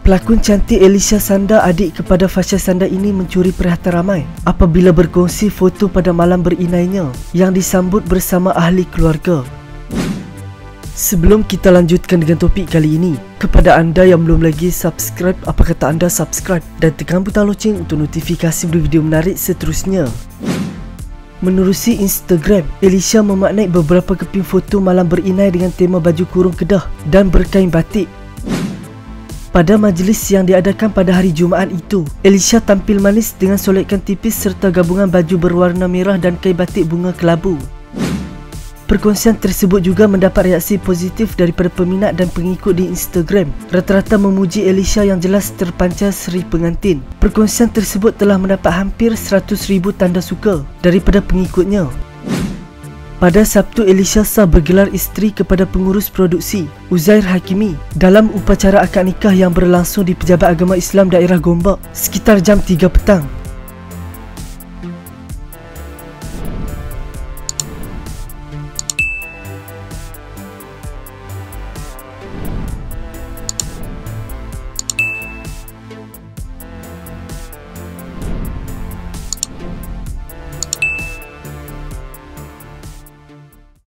Pelakon cantik Elisha Sanda, adik kepada Fasha Sanda ini mencuri perhatian ramai apabila berkongsi foto pada malam berinainya yang disambut bersama ahli keluarga. Sebelum kita lanjutkan dengan topik kali ini, kepada anda yang belum lagi subscribe, apa kata anda subscribe dan tekan butang loceng untuk notifikasi video menarik seterusnya. Menerusi Instagram, Elisha memaknai beberapa keping foto malam berinai dengan tema baju kurung Kedah dan berkain batik. Pada majlis yang diadakan pada hari Jumaat itu, Elisha tampil manis dengan solekan tipis serta gabungan baju berwarna merah dan kain batik bunga kelabu. Perkongsian tersebut juga mendapat reaksi positif daripada peminat dan pengikut di Instagram. Rata-rata memuji Elisha yang jelas terpancar seri pengantin. Perkongsian tersebut telah mendapat hampir 100,000 tanda suka daripada pengikutnya. Pada Sabtu, Elisha sah bergelar isteri kepada pengurus produksi, Uzair Hakimi, dalam upacara akad nikah yang berlangsung di Pejabat Agama Islam Daerah Gombak sekitar jam 3 petang.